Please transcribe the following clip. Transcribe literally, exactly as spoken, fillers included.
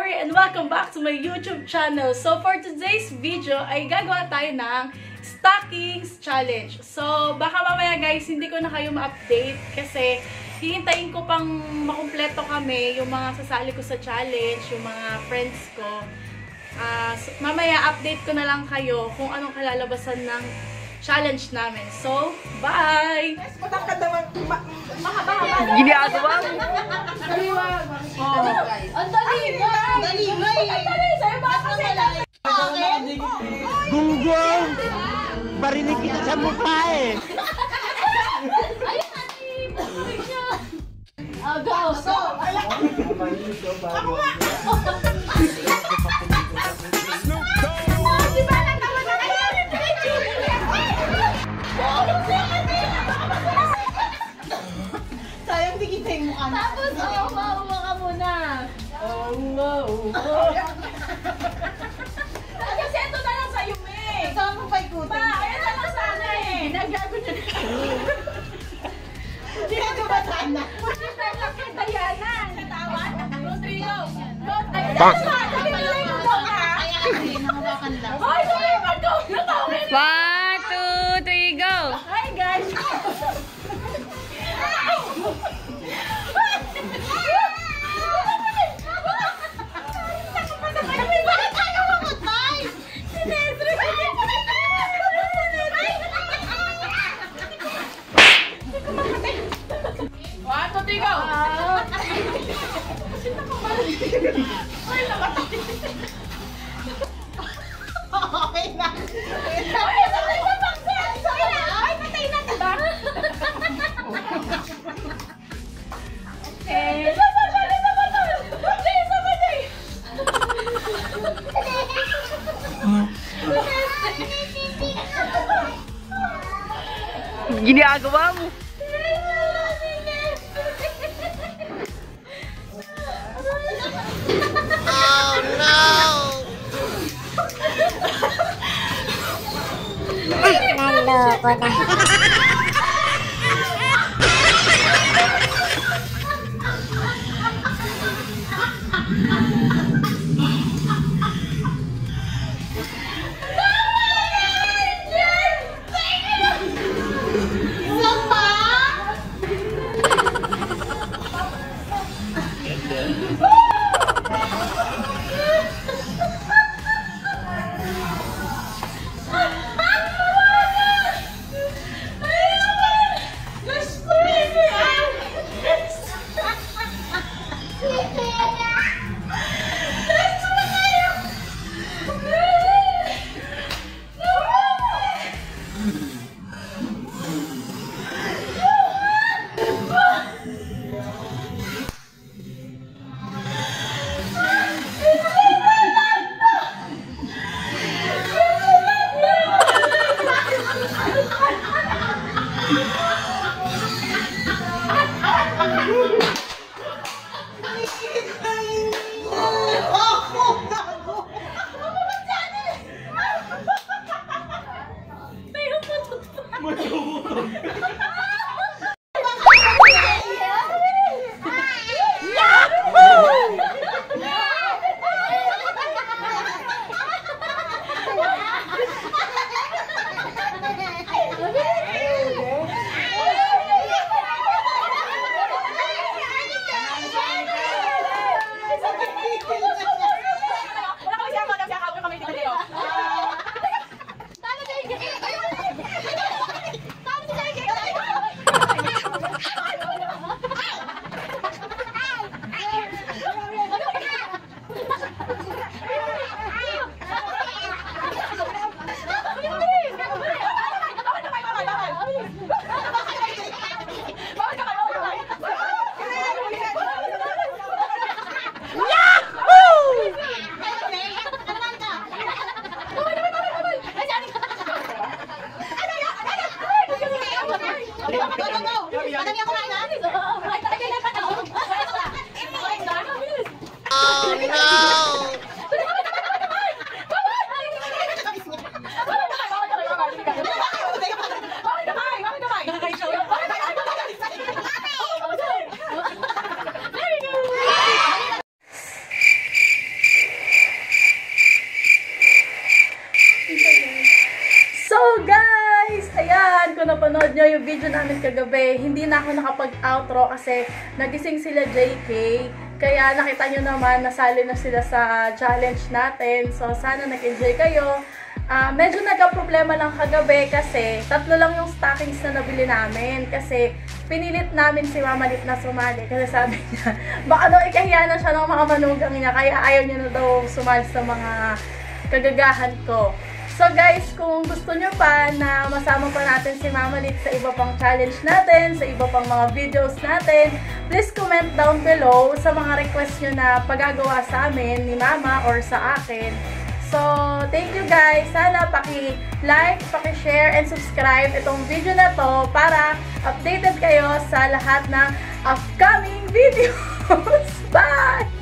Mary and welcome back to my YouTube channel. So for today's video ay gagawa tayo ng stockings challenge. So baka mamaya guys hindi ko na kayo ma-update kasi hihintayin ko pang makumpleto kami yung mga sasali ko sa challenge, yung mga friends ko. Uh, so, mamaya update ko na lang kayo kung anong kalalabasan ng challenge namin. So, bye! Gini ako ba? Ang dali! Dali! Ang dali! Sa'yo ba kasi? Gunggong! Barinig kita sa mukha eh! Ayun natin! Ah, go! So, ako nga! Sayang dikita yung mukha na. Tapos, oh, mauwa ka muna. Oh, no. Kasi ito na lang sa'yo, eh. Saan mo pa ikutin? Pa, ayan na lang sana, eh. Nagago niya na. Hindi ka ba sana? Pwede na lang kay Diana. Natawan? Go, three, go. Go, Diana. Bang! Sabi mo lang yung go, ha? Kaya kasi, nangabakan lang. Ay, sorry, mag-go. Natawin. One, two, three, go! Hi, guys. One, two, three, go! Ay, nakatay. Okay na. Ay, patay na, Baksan! Sorry na! Ay, patay na, diba? Okay. Isa pa, isa pa, isa pa! Isa pa, Jay! Ginagawa mo? Oh no! Naloko na. kung napanood nyo yung video namin kagabi, hindi na ako nakapag-outro kasi nagising sila J K. Kaya nakita nyo naman, nasali na sila sa challenge natin. So, sana nag-enjoy kayo. Uh, medyo nagka-problema lang kagabi kasi tatlo lang yung stockings na nabili namin. Kasi pinilit namin si Mama Lit na sumali. Kasi sabi niya, baka daw ikahiya na siya ng mga manugang niya. Kaya ayaw niya na daw sumali sa mga kagagahan ko. So guys, kung gusto nyo pa na masama pa natin si Mama Lit sa iba pang challenge natin, sa iba pang mga videos natin, please comment down below sa mga request nyo na pagagawa sa amin ni Mama or sa akin. So, thank you guys. Sana paki-like, paki-share, and subscribe itong video na to para updated kayo sa lahat ng upcoming videos. Bye!